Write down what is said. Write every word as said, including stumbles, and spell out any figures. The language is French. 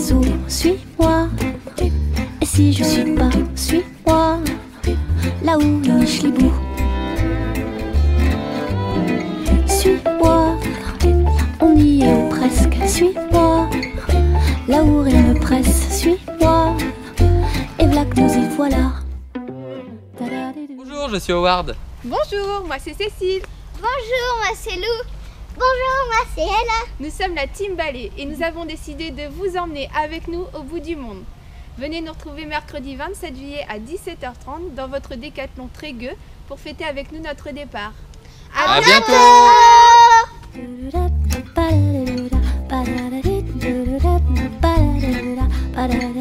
oiseau, suis-moi. Et si je suis pas, suis-moi. Là où le schlibou. Suis-moi, on y est ou presque. Suis-moi, là où rien ne presse. Suis-moi, et v'là que nous y voilà. Bonjour, je suis Howard. Bonjour, moi c'est Cécile. Bonjour, moi c'est Lou. Bonjour, moi c'est Ella. Nous sommes la Team Ballet et nous avons décidé de vous emmener avec nous au bout du monde. Venez nous retrouver mercredi vingt-sept juillet à dix-sept heures trente dans votre décathlon Trégueux pour fêter avec nous notre départ. À, à bientôt. bientôt.